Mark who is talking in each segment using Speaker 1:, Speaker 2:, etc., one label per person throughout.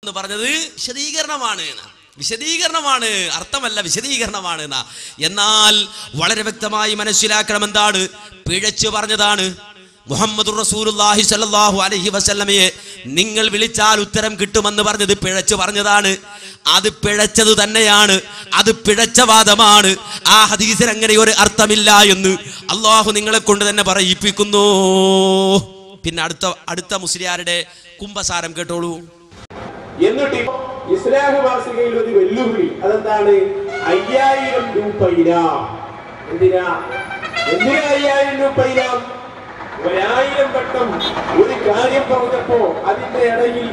Speaker 1: പറഞ്ഞത് വിശദീകരണമാണ്, അർത്ഥമല്ല വിശദീകരണമാണ്. എന്നാൽ വളരെ വ്യക്തമായി മനസ്സിലാക്കണം, എന്താണ് പിഴച്ചു പറഞ്ഞതാണ്. മുഹമ്മദുർ റസൂലുള്ളാഹി സ്വല്ലല്ലാഹു അലൈഹി വസല്ലമയെ നിങ്ങൾ വിളിച്ചാൽ ഉത്തരം കിട്ടുമെന്ന് പറഞ്ഞത് പിഴച്ചു പറഞ്ഞതാണ്. അത് പിഴച്ചത് തന്നെയാണ്, അത് പിഴച്ച വാദമാണ്. ആ ഹദീസിന് അങ്ങനെ ഒരു അർത്ഥമില്ല എന്ന് അള്ളാഹു നിങ്ങളെ കൊണ്ട് തന്നെ പറയിപ്പിക്കുന്നു. പിന്നെ അടുത്ത മുസ്ലിയാരുടെ കുംഭസാരം കേട്ടോളൂ.
Speaker 2: എന്നിട്ട് ഇസ്ലാഹ് മാസികയിൽ ഒരു വെല്ലുവിളി, അതെന്താണ്? 5000 രൂപ ഇനാം. എന്തിനാ 5000 രൂപ ഇനാം? 1000 വട്ടം ഒരു കാര്യം പറഞ്ഞപ്പോ അതിന്റെ ഇടയിൽ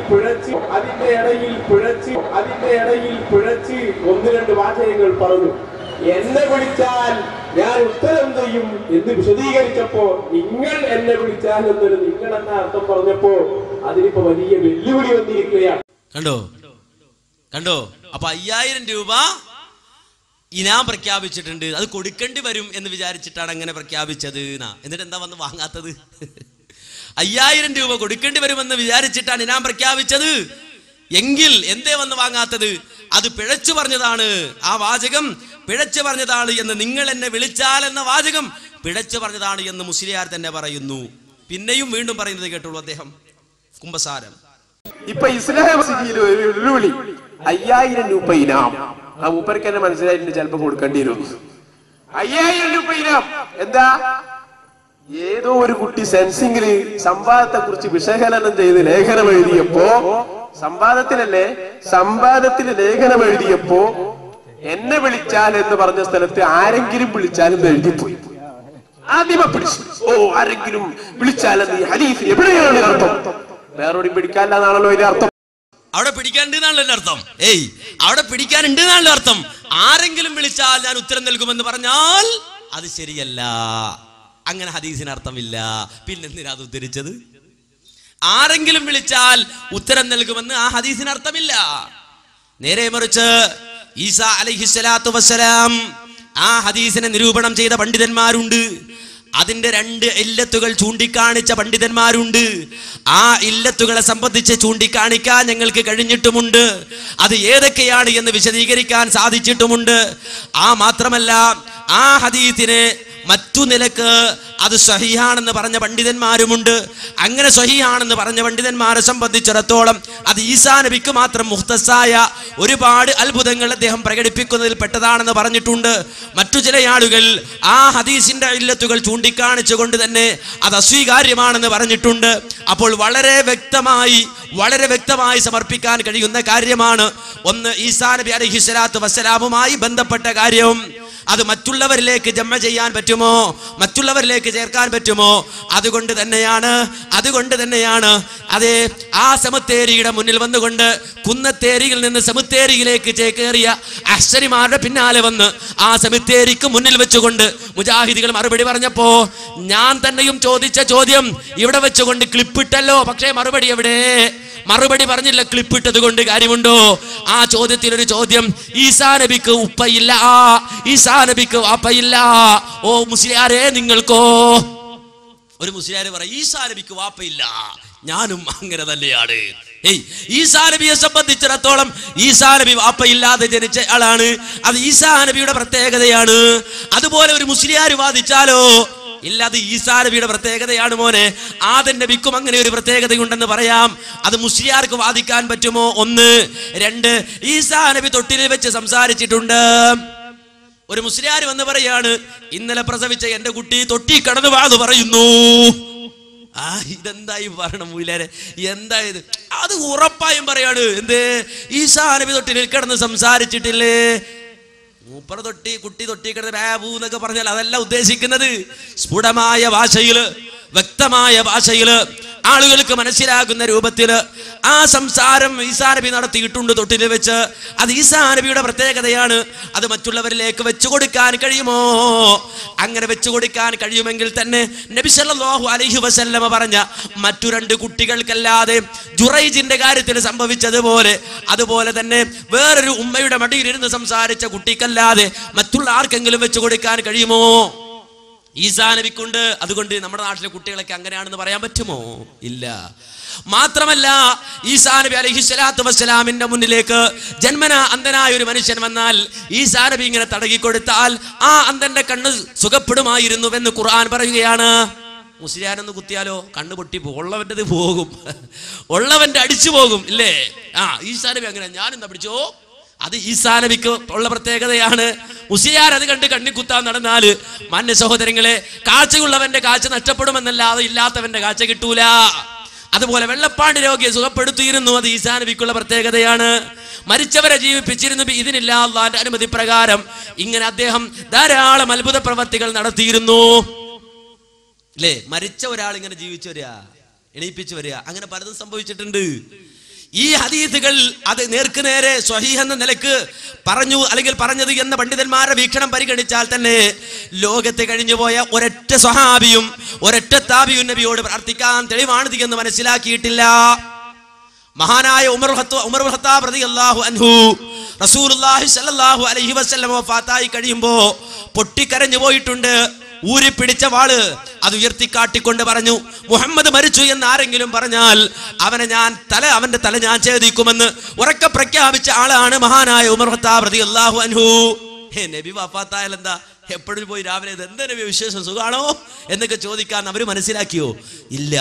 Speaker 2: പിഴച്ച് 1-2 വാചകങ്ങൾ പറഞ്ഞു. എന്നെ വിളിച്ചാൽ ഞാൻ ഉത്തരം ചെയ്യും എന്ന് വിശദീകരിച്ചപ്പോ നിങ്ങൾ എന്നെ വിളിച്ചാൽ എന്നൊരു നിങ്ങൾ എന്ന അർത്ഥം പറഞ്ഞപ്പോ അതിനിപ്പോ വലിയ വെല്ലുവിളി വന്നിരിക്കുകയാണ്.
Speaker 1: കണ്ടോ? അപ്പൊ 5000 രൂപ ഇനാം പ്രഖ്യാപിച്ചിട്ടുണ്ട്. അത് കൊടുക്കേണ്ടി വരും എന്ന് വിചാരിച്ചിട്ടാണ് അങ്ങനെ പ്രഖ്യാപിച്ചത്. എന്നിട്ട് എന്താ വന്ന് വാങ്ങാത്തത്? 5000 രൂപ കൊടുക്കേണ്ടി വരുമെന്ന് വിചാരിച്ചിട്ടാണ് ഇനാം പ്രഖ്യാപിച്ചത് എങ്കിൽ എന്തേ വന്ന് വാങ്ങാത്തത്? അത് പിഴച്ചു പറഞ്ഞതാണ്. ആ വാചകം പിഴച്ചു പറഞ്ഞതാണ് എന്ന്, നിങ്ങൾ എന്നെ വിളിച്ചാൽ എന്ന വാചകം പിഴച്ചു പറഞ്ഞതാണ് എന്ന് മുസ്ലിയാർ തന്നെ പറയുന്നു. പിന്നെയും വീണ്ടും പറയുന്നത് കേട്ടോളൂ അദ്ദേഹം. കുംഭസാരം.
Speaker 2: ഇപ്പൊ ഇസ്ലാം ഒരു വെല്ലുവിളി, 5000 രൂപ ഇനാം. ആ മൂപ്പർക്ക് തന്നെ മനസ്സിലായിട്ടുണ്ട്, ചിലപ്പോ കൊടുക്കേണ്ടി വരും. 5000 രൂപ ഇനാം എന്താ? ഏതോ ഒരു കുട്ടി സെൻസിംഗില് സംവാദത്തെ കുറിച്ച് വിശകലനം ചെയ്ത് ലേഖനം എഴുതിയപ്പോ, സംവാദത്തിന് ലേഖനം എഴുതിയപ്പോ എന്നെ വിളിച്ചാൽ എന്ന് പറഞ്ഞ സ്ഥലത്ത് ആരെങ്കിലും വിളിച്ചാലും എഴുതിപ്പോയി. ആദ്യമേ പിടിച്ചു. ആരെങ്കിലും വിളിച്ചാലെന്ന് ഈ ഹദീസിൽ എവിടെയാണ് അർത്ഥം? വേറോടും പിടിക്കാനില്ലെന്നാണല്ലോ ഇതിന്റെ അർത്ഥം.
Speaker 1: അവിടെ പിടിക്കാനുണ്ടെന്നാണല്ലോ അർത്ഥം. അവിടെ പിടിക്കാനുണ്ടെന്നാണല്ലോ അർത്ഥം. ആരെങ്കിലും വിളിച്ചാൽ ഞാൻ ഉത്തരം നൽകുമെന്ന് പറഞ്ഞാൽ അത് ശരിയല്ല. അങ്ങനെ ഹദീസിന് അർത്ഥമില്ല. പിന്നെന്തിനാ അത് ഉദ്ധരിച്ചത്? ആരെങ്കിലും വിളിച്ചാൽ ഉത്തരം നൽകുമെന്ന് ആ ഹദീസിന് അർത്ഥമില്ല. നേരെ മറിച്ച് ഈസാ അലൈഹിസ്സലാത്തു വസ്സലാം ആ ഹദീസിനെ നിരൂപണം ചെയ്ത പണ്ഡിതന്മാരുണ്ട്. അതിന്റെ 2 ഇല്ലത്തുകൾ ചൂണ്ടിക്കാണിച്ച പണ്ഡിതന്മാരുണ്ട്. ആ ഇല്ലത്തുകളെ സംബന്ധിച്ച് ചൂണ്ടിക്കാണിക്കാൻ ഞങ്ങൾക്ക് കഴിഞ്ഞിട്ടുമുണ്ട്. അത് ഏതൊക്കെയാണ് എന്ന് വിശദീകരിക്കാൻ സാധിച്ചിട്ടുമുണ്ട്. ആ മാത്രമല്ല, ആ ഹദീസിനെ മറ്റു നിലക്ക് അത് സ്വഹീഹാണെന്ന് പറഞ്ഞ പണ്ഡിതന്മാരുമുണ്ട്. അങ്ങനെ സ്വഹീഹാണെന്ന് പറഞ്ഞ പണ്ഡിതന്മാരെ സംബന്ധിച്ചിടത്തോളം അത് ഈസാ നബിക്ക് മാത്രം മുഖ്തസായ ഒരുപാട് അത്ഭുതങ്ങൾ അദ്ദേഹം പ്രകടിപ്പിക്കുന്നതിൽ പെട്ടതാണെന്ന് പറഞ്ഞിട്ടുണ്ട്. മറ്റു ചില ആളുകൾ ആ ഹദീസിന്റെ ഇല്ലത്തുകൾ ചൂണ്ടിക്കാണിച്ചുകൊണ്ട് തന്നെ അത് അസ്വീകാര്യമാണെന്ന് പറഞ്ഞിട്ടുണ്ട്. അപ്പോൾ വളരെ വ്യക്തമായി സമർപ്പിക്കാൻ കഴിയുന്ന കാര്യമാണ്. ഒന്ന്, ഈസാ നബി അലൈഹിസ്സലാത്തു വസ്സലാമുമായി ബന്ധപ്പെട്ട കാര്യം. അത് മറ്റുള്ളവരിലേക്ക് ജമ ചെയ്യാൻ പറ്റുമോ? മറ്റുള്ളവരിലേക്ക് ചേർക്കാൻ പറ്റുമോ? അതുകൊണ്ട് തന്നെയാണ് അതെ, ആ സെമിത്തേരിയുടെ മുന്നിൽ വന്നുകൊണ്ട് കുന്നത്തേരിയിൽ നിന്ന് സെമിത്തേരിയിലേക്ക് ചേക്കേറിയ അശ്വരിമാരുടെ പിന്നാലെ വന്ന് ആ സെമിത്തേരിക്ക് മുന്നിൽ വെച്ചുകൊണ്ട് മുജാഹിദികൾ മറുപടി പറഞ്ഞപ്പോ ഞാൻ തന്നെയും ചോദിച്ച ചോദ്യം ഇവിടെ വെച്ചുകൊണ്ട് ക്ലിപ്പിട്ടല്ലോ, പക്ഷേ മറുപടി എവിടെ? മറുപടി പറഞ്ഞില്ല. ക്ലിപ്പിട്ടത് കൊണ്ട് കാര്യമുണ്ടോ? ആ ചോദ്യത്തിലൊരു ചോദ്യം, ഈസാ നബിക്ക് ഉപ്പയില്ല, ഈസാ നബിക്ക് വാപ്പയില്ല. ഓ മുസ്ലിയാരെ, നിങ്ങൾക്കോ? ഒരു മുസ്ലിയാര് പറയും ഈസാ നബിക്ക് വാപ്പയില്ല, ഞാനും അങ്ങനെ തന്നെയാണ്. ഈസാ നബിയെ സംബന്ധിച്ചിടത്തോളം ഈസാ നബി വാപ്പയില്ലാതെ ജനിച്ച ആളാണ്. അത് ഈസാ നബിയുടെ പ്രത്യേകതയാണ്. അതുപോലെ ഒരു മുസ്ലിയാര് വാദിച്ചാലോ, ഇല്ല, അത് ഈസാ നബിയുടെ പ്രത്യേകതയാണ് മോനെ, ആദം നബിക്കും അങ്ങനെ ഒരു പ്രത്യേകതയുണ്ടെന്ന് പറയാം. അത് മുസ്ലിയാർക്ക് വാദിക്കാൻ പറ്റുമോ? 1. 2, ഈസാ നബി തൊട്ടിലിൽ വെച്ച് സംസാരിച്ചിട്ടുണ്ട്. ഒരു മുസ്ലിയാർ വന്ന് പറയാണ്, ഇന്നലെ പ്രസവിച്ച എന്റെ കുട്ടി തൊട്ടി കടന്നു വാത് പറയുന്നു. ഇതെന്തായി പറയണം മൂലാരെ? എന്തായത്? അത് ഉറപ്പായും പറയാണ്. എന്ത്? ഈസാ നബി തൊട്ടിലിൽ കിടന്ന് സംസാരിച്ചിട്ടില്ലേ? മൂപ്പറ കുട്ടി തൊട്ടി കിടന്ന് ബാബു എന്നൊക്കെ പറഞ്ഞാൽ അതല്ല ഉദ്ദേശിക്കുന്നത്. സ്ഫുടമായ ഭാഷയില്, വ്യക്തമായ ഭാഷയില്, ആളുകൾക്ക് മനസ്സിലാകുന്ന രൂപത്തില് ആ സംസാരം ഈസാ നബി നടത്തിയിട്ടുണ്ട് തൊട്ടില് വെച്ച്. അത് ഈസാ നബിയുടെ പ്രത്യേകതയാണ്. അത് മറ്റുള്ളവരിലേക്ക് വെച്ചു കൊടുക്കാൻ കഴിയുമോ? അങ്ങനെ വെച്ചു കൊടുക്കാൻ കഴിയുമെങ്കിൽ തന്നെ നബി സല്ലല്ലാഹു അലൈഹി വസല്ലമ പറഞ്ഞ മറ്റു 2 കുട്ടികൾക്കല്ലാതെ ജുറൈജിന്റെ കാര്യത്തിൽ സംഭവിച്ചതുപോലെ, അതുപോലെ തന്നെ വേറൊരു ഉമ്മയുടെ മടിയിലിരുന്ന് സംസാരിച്ച കുട്ടിക്കല്ലാതെ മറ്റുള്ള ആർക്കെങ്കിലും വെച്ചു കൊടുക്കാൻ കഴിയുമോ? ഈസാ നബിക്കുണ്ട്. അതുകൊണ്ട് നമ്മുടെ നാട്ടിലെ കുട്ടികളൊക്കെ അങ്ങനെയാണെന്ന് പറയാൻ പറ്റുമോ? ഇല്ല. മാത്രമല്ല ഈസാ നബി അലൈഹിസ്സലാത്തു വസ്സലാമിന്റെ മുന്നിലേക്ക് ജന്മന അന്ധനായ ഒരു മനുഷ്യൻ വന്നാൽ ഈസാ നബി ഇങ്ങനെ തടകി കൊടുത്താൽ ആ അന്ധന്റെ കണ്ണ് സുഖപ്പെടുമായിരുന്നുവെന്ന് ഖുർആൻ പറയുകയാണ്. മുസ്ലിയാനൊന്ന് കുത്തിയാലോ കണ്ണ് പൊട്ടി പോകും, ഉള്ളവൻ്റെത് പോകും, ഉള്ളവന്റെ അടിച്ചു പോകും ഇല്ലേ? ഈസാ നബി അങ്ങനെ ഞാനെന്താ പിടിച്ചോ, അത് ഈസാ നബിക്ക് ഉള്ള പ്രത്യേകതയാണ്. മുസ്ലിയാർ അത് കണ്ട് കണ്ണി കുത്താൻ നടന്നാല് മാന്യ സഹോദരങ്ങളെ കാഴ്ചയുള്ളവന്റെ കാഴ്ച നഷ്ടപ്പെടുമെന്നല്ലാതെ ഇല്ലാത്തവന്റെ കാഴ്ച കിട്ടൂല. അതുപോലെ വെള്ളപ്പാണ്ട് രോഗിയെ സുഖപ്പെടുത്തിയിരുന്നു, അത് ഈസാ നബിക്കുള്ള പ്രത്യേകതയാണ്. മരിച്ചവരെ ജീവിപ്പിച്ചിരുന്നു ഇതിനില്ല അള്ളാന്റെ അനുമതി പ്രകാരം. ഇങ്ങനെ അദ്ദേഹം ധാരാളം അത്ഭുത പ്രവർത്തികൾ നടത്തിയിരുന്നു അല്ലേ? മരിച്ച ഒരാൾ ഇങ്ങനെ ജീവിച്ചു വരിക, എണീപ്പിച്ചു വരിക, അങ്ങനെ പലതും സംഭവിച്ചിട്ടുണ്ട്. ഈ ഹദീസുകൾ അത് നേർക്കുനേരെ സ്വഹീഹ് എന്ന നിലക്ക് പറഞ്ഞു അല്ലെങ്കിൽ പറഞ്ഞത് എന്ന പണ്ഡിതന്മാരുടെ വീക്ഷണം പരിഗണിച്ചാൽ തന്നെ ലോകത്ത് കഴിഞ്ഞുപോയ ഒരൊറ്റ സ്വഹാബിയും ഒരൊറ്റ താബിയും നബിയോട് പ്രാർത്ഥിക്കാൻ തെളിവാണിത് എന്ന് മനസ്സിലാക്കിയിട്ടില്ല. മഹാനായ ഉമർ ഖത്താബ് റളിയല്ലാഹു അൻഹു റസൂലുള്ളാഹി സ്വല്ലല്ലാഹു അലൈഹി വസല്ലം വഫാത്തായി കഴിയുമ്പോൾ പൊട്ടിക്കരഞ്ഞു പോയിട്ടുണ്ട്. ഊരി പിടിച്ച വാള് അത് ഉയർത്തിക്കാട്ടിക്കൊണ്ട് പറഞ്ഞു, മുഹമ്മദ് മരിച്ചു എന്ന് ആരെങ്കിലും പറഞ്ഞാൽ അവന്റെ തല ഞാൻ ഛേദിക്കുമെന്ന് ഉറക്കെ പ്രഖ്യാപിച്ച ആളാണ് മഹാനായ ഉമർ ഖത്താബ് റളിയല്ലാഹു അൻഹു. നബി വഫാത്തായാൽ എന്താ എപ്പോഴും പോയി രാവിലെ എന്താ നബി വിശേഷം സുഖാണോ എന്നൊക്കെ ചോദിക്കാൻ അവര് മനസ്സിലാക്കിയോ? ഇല്ല.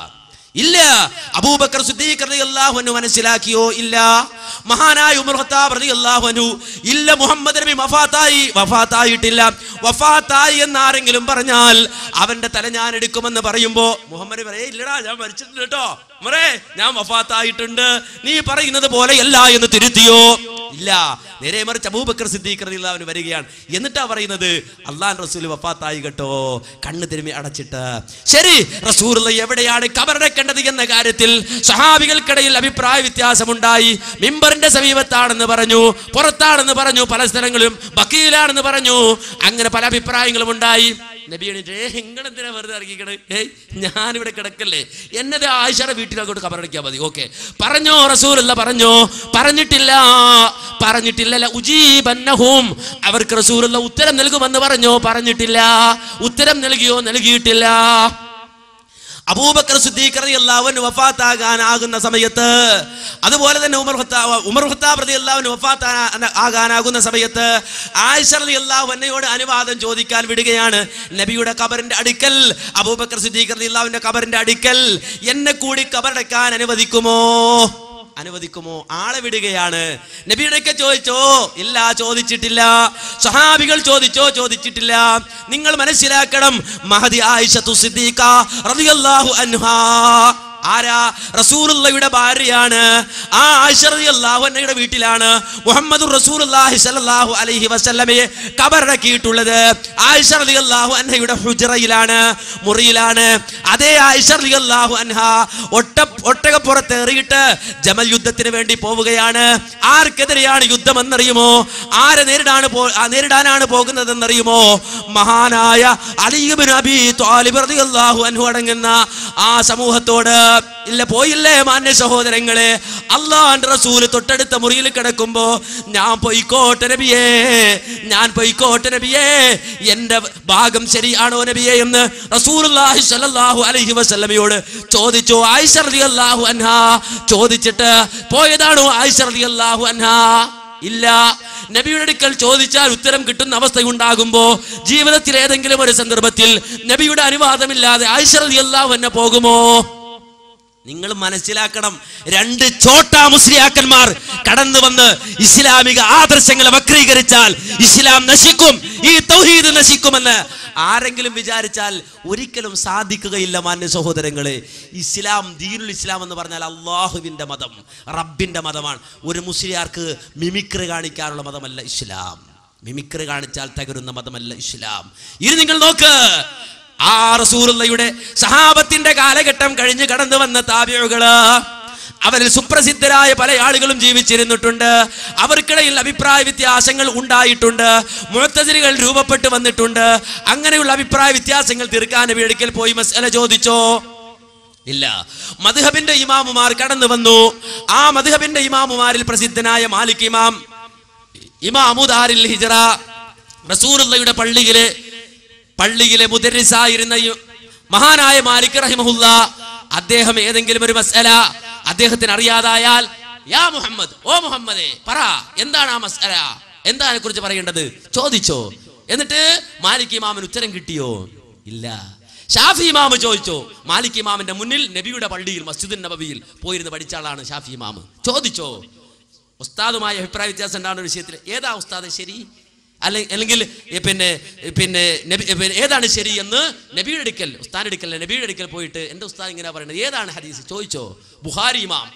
Speaker 1: അബൂബക്കർ സിദ്ദീഖ് റളിയല്ലാഹു അൻഹു മനസ്സിലാക്കിയോ? ഇല്ല. മഹാനായ ഉമർ ഖത്താബ് റളിയല്ലാഹു അൻഹു ഇല്ല, മുഹമ്മദ് നബി വഫാത്തായിട്ടില്ല. വഫാത്തായി എന്ന് ആരെങ്കിലും പറഞ്ഞാൽ അവന്റെ തല ഞാൻ എടുക്കുമെന്ന് പറയുമ്പോ മുഹമ്മദ് പറയേ ഇല്ലടാ ഞാൻ മരിച്ചിട്ടുണ്ട് കേട്ടോ, ഉമറേ ഞാൻ വഫാത്തായിട്ടുണ്ട്, നീ പറയുന്നത് പോലെ അല്ല എന്ന് തിരുത്തിയോ? ഇല്ല. നേരെ മറിച്ച് അബൂബക്കർ സിദ്ദീഖ് റളിയല്ലാഹു അൻഹു വരികയാണ്. എന്നിട്ടാ പറയുന്നത് അല്ലാഹുവിന്റെ റസൂൽ വഫാത്തായി കേട്ടോ, കണ്ണ് തിരുമ്മി അടച്ചിട്ട്. ശരി, റസൂലുള്ളാഹി എവിടെയാണ് കബറടക്കേണ്ടത് എന്ന കാര്യത്തിൽ സഹാബികൾക്കിടയിൽ അഭിപ്രായ വ്യത്യാസമുണ്ടായി. മിമ്പറിന്റെ സമീപത്താണെന്ന് പറഞ്ഞു, പുറത്താണെന്ന് പറഞ്ഞു, പല സ്ഥലങ്ങളും ബഖീലാണെന്ന് പറഞ്ഞു. അങ്ങനെ പല അഭിപ്രായങ്ങളും ഉണ്ടായി. നബി നിങ്ങളെന്തിനാ വെറുതെ ഇറങ്ങിക്കണ്? ഞാനിവിടെ കിടക്കല്ലേ, എന്നത് ആയിഷയുടെ വീട്ടിലങ്ങോട്ട് കബറടക്കിയാൽ മതി. ഓക്കെ പറഞ്ഞോ റസൂലുള്ള? പറഞ്ഞിട്ടില്ല. ഉജീബന്നഹും, അവർക്ക് റസൂലുള്ള ഉത്തരം നൽകുമെന്ന് പറഞ്ഞോ? പറഞ്ഞിട്ടില്ല. ഉത്തരം നൽകിയോ? നൽകിയിട്ടില്ല. അബൂബക്കർ സിദ്ദീഖ് റളിയല്ലാഹു അൻഹു വഫാത്താകാനാകുന്ന സമയത്ത്, അതുപോലെ തന്നെ ഉമർ ഖത്താബ് റളിയല്ലാഹു അൻഹു വഫാത്താകാനാകുന്ന സമയത്ത് ആയിഷ റളിയല്ലാഹു അൻഹയോട് അനുവാദം ചോദിക്കാൻ വിടുകയാണ്. നബിയുടെ ഖബറിന്റെ അടുക്കൽ, അബൂബക്കർ സിദ്ദീഖ് റളിയല്ലാഹു അൻഹുവിന്റെ ഖബറിന്റെ അടുക്കൽ എന്നെ കൂടി ഖബറടക്കാൻ അനുവദിക്കുമോ? ആളെ വിടുകയാണ്. നബിയുടെയൊക്കെ ചോദിച്ചോ? ഇല്ല, ചോദിച്ചിട്ടില്ല. സഹാബികൾ ചോദിച്ചോ? ചോദിച്ചിട്ടില്ല. നിങ്ങൾ മനസ്സിലാക്കണം, മഹദി ആയിഷത്തു സിദ്ദീഖ റളിയല്ലാഹു അൻഹാ ആരാ? റസൂലുള്ളാഹിയുടെ ഭാര്യയാണ്. ആ ആയിഷ റളിയല്ലാഹു അൻഹയുടെ വീട്ടിലാണ് മുഹമ്മദുർ റസൂലുള്ളാഹി സ്വല്ലല്ലാഹു അലൈഹി വസല്ലമയെ ഖബറടക്കിയിട്ടുള്ളത്. ആയിഷ റളിയല്ലാഹു അൻഹയുടെ ഹുജ്റയിലാണ്, മുറിയിലാണ്. അതേ ആയിഷ റളിയല്ലാഹു അൻഹ ഒട്ടകപ്പുറത്തേറിയിട്ട് ജമൽ യുദ്ധത്തിന് വേണ്ടി പോവുകയാണ്. ആർക്കെതിരെയാണ് യുദ്ധം എന്നറിയുമോ? ആരെ നേരിടാനാണ് പോകുന്നതെന്നറിയുമോ? മഹാനായ അലി ഇബ്നു അബീ ത്വാലിബ് റളിയല്ലാഹു അൻഹു അടങ്ങുന്ന ആ സമൂഹത്തോട്. ഇല്ല, പോയില്ലേ മാന്യ സഹോദരങ്ങളെ? അല്ലാഹുവിന്റെ റസൂൽ തൊട്ടടുത്ത മുറിയിൽ കിടക്കുമ്പോ ഞാൻ പോയിക്കോട്ടെ നബിയേ, എന്റെ ഭാഗം ശരിയാണോ നബിയേ എന്ന് റസൂലുള്ളാഹി സ്വല്ലല്ലാഹു അലൈഹി വസല്ലമയോട് ചോദിച്ചു. ആയിഷ റളിയല്ലാഹു അൻഹാ ചോദിച്ചിട്ട് പോയതാണോ ആയിഷ റളിയല്ലാഹു അൻഹാ? ഇല്ല. നബിയുടെ അടുക്കൽ ചോദിച്ചാൽ ഉത്തരം കിട്ടുന്ന അവസ്ഥയുണ്ടാകുമ്പോ ജീവിതത്തിൽ ഏതെങ്കിലും ഒരു സന്ദർഭത്തിൽ നബിയുടെ അനുവാദമില്ലാതെ ആയിഷ റളിയല്ലാഹു അൻഹ പോകുമോ? നിങ്ങൾ മനസ്സിലാക്കണം, രണ്ട് ചോട്ടാ മുസ്ലിയാക്കന്മാർ കടന്നു വന്ന് ഇസ്ലാമിക ആദർശങ്ങളെ വക്രീകരിച്ചാൽ ഇസ്ലാം നശിക്കും, ഈ തൗഹീദ് നശിക്കുമെന്ന് ആരെങ്കിലും വിചാരിച്ചാൽ ഒരിക്കലും സാധിക്കുകയില്ല. മാന്യ സഹോദരങ്ങളെ, ഇസ്ലാം, ദീനുൽ ഇസ്ലാം എന്ന് പറഞ്ഞാൽ അള്ളാഹുവിന്റെ മതം, റബ്ബിന്റെ മതമാണ്. ഒരു മുസ്ലിയാർക്ക് മിമിക്രി കാണിക്കാനുള്ള മതമല്ല ഇസ്ലാം. മിമിക്രി കാണിച്ചാൽ തകരുന്ന മതമല്ല ഇസ്ലാം. ഇനി നിങ്ങൾ നോക്ക്, ആ റസൂലുള്ളാഹിയുടെ സഹാബത്തിന്റെ കാലഘട്ടം കഴിഞ്ഞ് കടന്നു വന്ന താബിഉകള്, അവരിൽ സുപ്രസിദ്ധരായ പല ആളുകളും ജീവിച്ചിരുന്നിട്ടുണ്ട്. അവർക്കിടയിൽ അഭിപ്രായ വ്യത്യാസങ്ങൾ ഉണ്ടായിട്ടുണ്ട്. മുഅ്തസിലികൾ രൂപപ്പെട്ടു വന്നിട്ടുണ്ട്. അങ്ങനെയുള്ള അഭിപ്രായ വ്യത്യാസങ്ങൾ തീർക്കാൻ നബി ഒരിക്കൽ പോയി മസ്അല ചോദിച്ചോ? ഇല്ല. മദ്ഹബിന്റെ ഇമാമുമാർ കടന്നു വന്നു. ആ മദ്ഹബിന്റെ ഇമാമുമാരിൽ പ്രസിദ്ധനായ മാലിക് ഇമാമു ദാരിൽ ഹിജ്റ, റസൂലുള്ളാഹിയുടെ പള്ളിയിലെ മുദർരിസായിരുന്ന മഹാനായ മാലിക് റഹിമഹുല്ലാ, അദ്ദേഹം ഏതെങ്കിലും ഒരു മസ്അല അദ്ദേഹത്തിന് അറിയാതായാൽ യാ മുഹമ്മദ്, ഓ മുഹമ്മദേ പറ, എന്താണ് ആ മസ്അല, എന്താ അതിനെ കുറിച്ച് പറയേണ്ടത്, ചോദിച്ചോ. എന്നിട്ട് മാലിക് ഇമാമിന് ഉത്തരം കിട്ടിയോ? ഇല്ല. ഷാഫി ഇമാം ചോദിച്ചോ? മാലിക് ഇമാമിന്റെ മുന്നിൽ നബിയുടെ പള്ളിയിൽ മസ്ജിദുൻ നബവിയിൽ പോയിരുന്ന് പഠിച്ച ആളാണ് ഷാഫി ഇമാം. ചോദിച്ചോ. ഉസ്താദുമായി അഭിപ്രായ വ്യത്യാസം ഉണ്ടാകുന്ന വിഷയത്തിൽ ഏതാ ഉസ്താദ് ശരി, അല്ലെങ്കിൽ ഏതാണ് ശരി എന്ന് നബിയുടെ അടുക്കൽ, ഉസ്താദിന്റെ അടുക്കൽ, നബിയുടെ അടുക്കൽ പോയിട്ട് എന്റെ ഉസ്താദ് ഇങ്ങനെ പറയുന്നത്, ഏതാണ് ഹദീസ് ചോദിച്ചോ. ബുഖാരി ഇമാം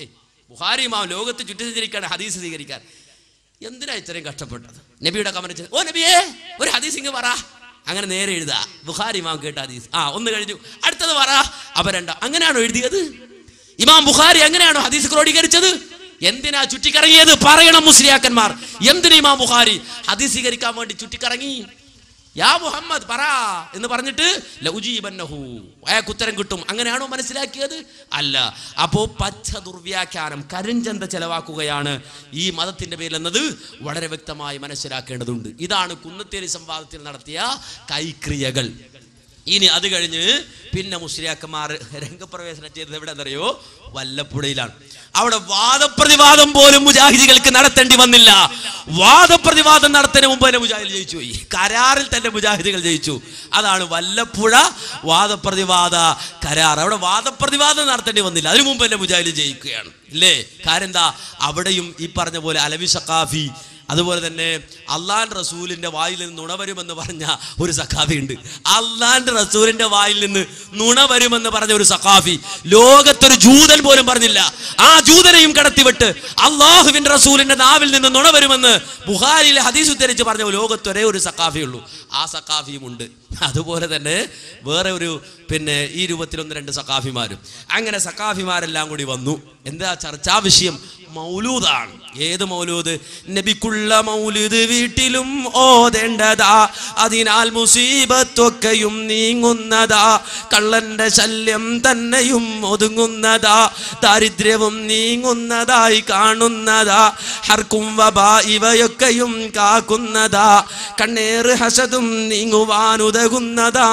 Speaker 1: ലോകത്ത് ചുറ്റി സഞ്ചരിക്കാണ് ഹദീസ് സ്വീകരിക്കാൻ. എന്തിനാ ഇത്രയും കഷ്ടപ്പെട്ടത്? നബിയുടെ കമന്റ്, ഓ നബിയേ ഒരു ഹദീസ് ഇങ്ങ് പറ. അങ്ങനെ നേരെ എഴുതാ. ബുഖാരി ഇമാം കേട്ട ഹദീസ്, ഒന്ന് കഴിഞ്ഞു, അടുത്തത് പറ. അപ്പൊ രണ്ടാ. അങ്ങനെയാണോ എഴുതിയത്? ഇമാം ബുഖാരി അങ്ങനെയാണോ ഹദീസ് ക്രോഡീകരിച്ചത്? എന്തിനാ ചുറ്റിക്കറങ്ങിയത്? പറയണം മുസ്ലിയാക്കന്മാർ. എന്തിനാ ഇമാം ബുഖാരി ഹദീസ് സ്വീകരിക്കാൻ വേണ്ടി ചുറ്റിക്കറങ്ങി? യാ മുഹമ്മദ് പറ എന്ന് പറഞ്ഞിട്ട് ലഉജീബന്നഹു, അയാൾക്ക് ഉത്തരം കിട്ടും. അങ്ങനെയാണോ മനസ്സിലാക്കിയത്? അല്ല. അപ്പോ പച്ച ദുർവ്യാഖ്യാനം, കരിഞ്ചന്ത ചെലവാക്കുകയാണ് ഈ മതത്തിന്റെ പേരിൽ എന്നത് വളരെ വ്യക്തമായി മനസ്സിലാക്കേണ്ടതുണ്ട്. ഇതാണ് കുന്നത്തേരി സംവാദത്തിൽ നടത്തിയ കൈക്രിയകൾ. ഇനി അത് കഴിഞ്ഞ് പിന്നെ മുസ്ലിയാക്കന്മാർ രംഗപ്രവേശനം ചെയ്തത് എവിടെയെന്നറിയോ? വല്ലപ്പുഴയിലാണ്. അവിടെ വാദപ്രതിവാദം പോലും മുജാഹിദികൾക്ക് നടത്തേണ്ടി വന്നില്ല. വാദപ്രതിവാദം നടത്തുന്നതിന് മുമ്പ് തന്നെ മുജാഹിദ് ജയിച്ചു പോയി. കരാറിൽ തന്നെ മുജാഹിദികൾ ജയിച്ചു. അതാണ് വല്ലപ്പുഴ വാദപ്രതിവാദ കരാർ. അവിടെ വാദപ്രതിവാദം നടത്തേണ്ടി വന്നില്ല, അതിനു മുമ്പ് തന്നെ മുജാഹിദ് ജയിക്കുകയാണ്. ഇല്ലേ? കാര്യം എന്താ? അവിടെയും ഈ പറഞ്ഞ പോലെ അലവി സഖാഫി, അതുപോലെ തന്നെ അള്ളാന്റെ റസൂലിന്റെ വായിൽ നിന്ന് നുണ വരുമെന്ന് പറഞ്ഞ ഒരു സഖാഫി ഉണ്ട്. അള്ളാന്റെ റസൂലിന്റെ വായിൽ നിന്ന് നുണ വരുമെന്ന് പറഞ്ഞ ഒരു സഖാഫി ലോകത്തൊരു ജൂതൻ പോലും പറഞ്ഞില്ല. ആ ജൂതനെയും കടത്തിവിട്ട് അള്ളാഹുവിന്റെ റസൂലിന്റെ നാവിൽ നിന്ന് നുണ വരുമെന്ന് ബുഖാരിയിലെ ഹദീസ് ഉദ്ധരിച്ച് പറഞ്ഞ ലോകത്തൊരേ ഒരു സഖാഫി ഉള്ളൂ. ആ സഖാഫിയും ഉണ്ട്. അതുപോലെ തന്നെ വേറെ ഒരു ഈ രൂപത്തിൽ 1-2 സഖാഫിമാരും. അങ്ങനെ സഖാഫിമാരെല്ലാം കൂടി വന്നു. എന്താ ചർച്ചാ വിഷയം? മൗലൂദാണ്. ഏത് മൗലൂദ്? നബിക്കുള്ള മൗലൂദ് വീട്ടിലും ഓതേണ്ടതാ, അതിനാൽ മുസീബത്തൊക്കെയും നീങ്ങുന്നതാ, കള്ളന്റെ ശല്യം തന്നെയും ഒതുങ്ങുന്നതാ, ദാരിദ്ര്യവും നീങ്ങുന്നതായി കാണുന്നതാ, ഹർക്കും വബാ ഇവയൊക്കെയും കാക്കുന്നതാ, കണ്ണേറ് ഹസദും നീങ്ങുവാനുതകുന്നതാ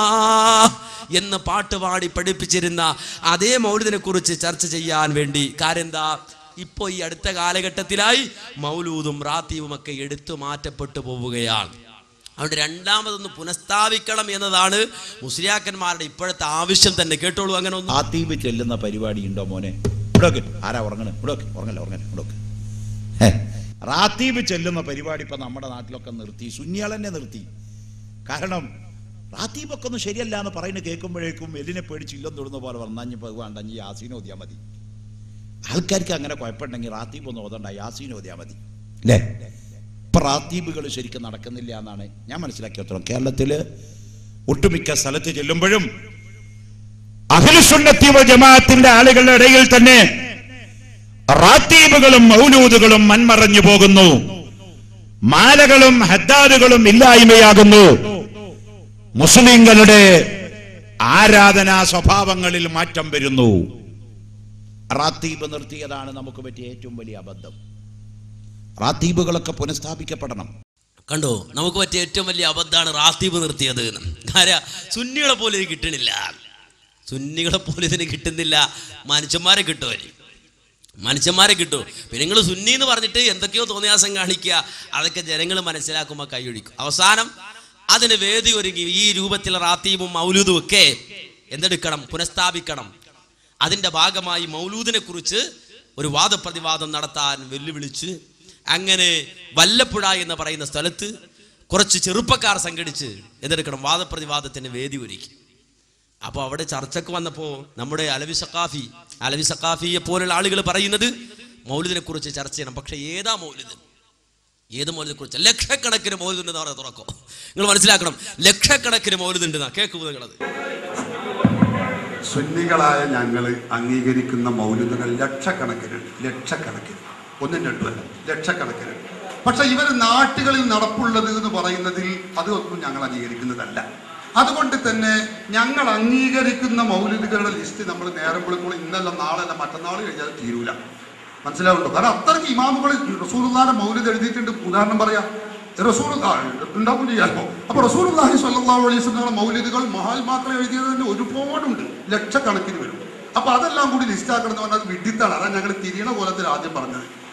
Speaker 1: എന്ന് പാട്ടുപാടി പഠിപ്പിച്ചിരുന്ന അതേ മൗലൂദിനെ കുറിച്ച് ചർച്ച ചെയ്യാൻ വേണ്ടി. കാര്യം എന്താ? ഇപ്പോൾ ഈ അടുത്ത കാലഘട്ടത്തിലായി മൗലൂദും റാത്തീബും ഒക്കെ എടുത്തു മാറ്റപ്പെട്ടു പോവുകയാണ്. അതുകൊണ്ട് രണ്ടാമതൊന്ന് പുനഃസ്ഥാപിക്കണം എന്നതാണ് മുസ്ലിയാക്കന്മാരുടെ ഇപ്പോഴത്തെ ആവശ്യം തന്നെ. കേട്ടോളൂ. അങ്ങനെ ഒന്ന്
Speaker 3: റാത്തീബ് ചെല്ലുന്ന പരിപാടി ഉണ്ടോ മോനെ? ആരാ ഉറങ്ങണേ? ഉറങ്ങല്ലേ. റാത്തീബ് ചെല്ലുന്ന പരിപാടി ഇപ്പൊ നമ്മുടെ നാട്ടിലൊക്കെ നിർത്തി, സുന്നികളെന്നെ നിർത്തി. കാരണം റാത്തീബൊക്കെ ഒന്നും ശരിയല്ല എന്ന് പറയുന്നത് കേൾക്കുമ്പോഴേക്കും എല്ലിനെ പേടിച്ചില്ലെന്ന് തൊടുന്ന പോലെ വന്നാഞ്ഞിപ്പോൾ വേണ്ട, ഈ യാസീൻ ഓതിയാൽ മതി. ആൾക്കാർക്ക് അങ്ങനെ കുഴപ്പമുണ്ടെങ്കിൽ റാത്തീബ് ഒന്നും ഓതണ്ട, യാസീൻ ഓതിയാൽ മതി. അല്ലേ? ഇപ്പൊ റാത്തീബുകൾ ശരിക്കും നടക്കുന്നില്ല എന്നാണ് ഞാൻ മനസ്സിലാക്കിയത്. കേരളത്തില് ഒട്ടുമിക്ക സ്ഥലത്ത് ചെല്ലുമ്പോഴും അഹ്ലുസുന്നത്തി വൽ ജമാഅത്തിന്റെ ആളുകളുടെ ഇടയിൽ തന്നെ റാത്തീബുകളും മൗലൂദുകളും മൺമറഞ്ഞു പോകുന്നു. മാലകളും ഹദ്ദാദുകളും ഇല്ലായ്മയാകുന്നു. മുസ്ലിങ്ങളുടെ ആരാധനാ സ്വഭാവങ്ങളിൽ മാറ്റം വരുന്നു. റാത്തീബ് നിർത്തിയതാണ് നമുക്ക് പറ്റിയ ഏറ്റവും വലിയ അബദ്ധം. റാത്തീബുകളൊക്കെ പുനഃസ്ഥാപിക്കപ്പെടണം.
Speaker 1: കണ്ടോ? നമുക്ക് പറ്റിയ ഏറ്റവും വലിയ അബദ്ധമാണ് റാത്തീബ് നിർത്തിയത്. കാര്യം സുന്നികളെ പോലെ ഇത് കിട്ടണില്ല. സുന്നികളെ പോലെ ഇതിന് കിട്ടുന്നില്ല. മനുഷ്യന്മാരെ കിട്ടും. പിന്നെ നിങ്ങൾ സുന്നി എന്ന് പറഞ്ഞിട്ട് എന്തൊക്കെയോ തോന്നിയാസം കാണിക്കുക, അതൊക്കെ ജനങ്ങൾ മനസ്സിലാക്കുമ്പോൾ കൈയൊഴിക്കും. അവസാനം അതിന് വേദി ഒരുങ്ങി ഈ രൂപത്തിൽ റാത്തീബും മൗലൂദും ഒക്കെ എന്തെടുക്കണം? പുനഃസ്ഥാപിക്കണം. അതിൻ്റെ ഭാഗമായി മൗലൂദിനെ കുറിച്ച് ഒരു വാദപ്രതിവാദം നടത്താൻ വെല്ലുവിളിച്ച് അങ്ങനെ വല്ലപ്പുഴ എന്ന് പറയുന്ന സ്ഥലത്ത് കുറച്ച് ചെറുപ്പക്കാർ സംഘടിച്ച് എന്തെടുക്കണം? വാദപ്രതിവാദത്തിന് വേദി ഒരുക്കി. അപ്പോൾ അവിടെ ചർച്ചക്ക് വന്നപ്പോൾ നമ്മുടെ അലവി സഖാഫിയെ പോലുള്ള ആളുകൾ പറയുന്നത് മൗലിദിനെ കുറിച്ച് ചർച്ച ചെയ്യണം. പക്ഷെ ഏത് മൗലിദിനെ കുറിച്ച്? ലക്ഷക്കണക്കിന് മൗലിദുണ്ടെന്ന് പറഞ്ഞാൽ തുറക്കോ? നിങ്ങൾ മനസ്സിലാക്കണം, ലക്ഷക്കണക്കിന് മൗലിദുണ്ടെന്നാ കേൾക്കുന്നത്. നിങ്ങളത്
Speaker 4: സുന്നികളായ ഞങ്ങൾ അംഗീകരിക്കുന്ന മൗലിദുകൾ ലക്ഷക്കണക്കിന്, ഒന്നും രണ്ടുമല്ല, ലക്ഷക്കണക്കിന്. പക്ഷെ ഇവർ നാട്ടുകളിൽ നടപ്പുള്ളത് എന്ന് പറയുന്നതിൽ അതൊന്നും ഞങ്ങൾ അംഗീകരിക്കുന്നതല്ല. അതുകൊണ്ട് തന്നെ ഞങ്ങൾ അംഗീകരിക്കുന്ന മൗലിദുകളുടെ ലിസ്റ്റ് നമ്മൾ നേരം വിളിക്കുമ്പോൾ ഇന്നല്ല നാളല്ല മറ്റന്നാൾ കഴിഞ്ഞാൽ തീരൂല. മനസ്സിലാവുണ്ടോ? കാരണം അത്രയ്ക്ക് ഇമാമുകൾ റസൂലുള്ളാഹിയുടെ മൗലിദ് എഴുതിയിട്ടുണ്ട്. ഉദാഹരണം പറയാം, ഉണ്ടാവും ചെയ്യാമോ? അപ്പൊ റസൂലുള്ളാഹി സ്വല്ലല്ലാഹു അലൈഹി വസല്ലം മൗലിദുകൾ മഹാത്മാക്കൾ എഴുതിയത് തന്നെ ഒരുപാടുണ്ട്, ലക്ഷക്കണക്കിന് വരും. അപ്പൊ അതെല്ലാം കൂടി ലിസ്റ്റാക്കണം എന്ന് പറഞ്ഞാൽ വിഡിത്താണ്. അതാണ് ഞങ്ങൾ തിരിയണ കോലത്തിൽ ആദ്യം പറഞ്ഞത്.